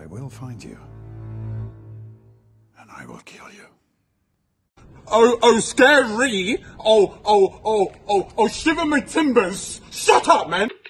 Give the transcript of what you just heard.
I will find you. And I will kill you. Oh, scary! Oh, shiver my timbers! Shut up, man!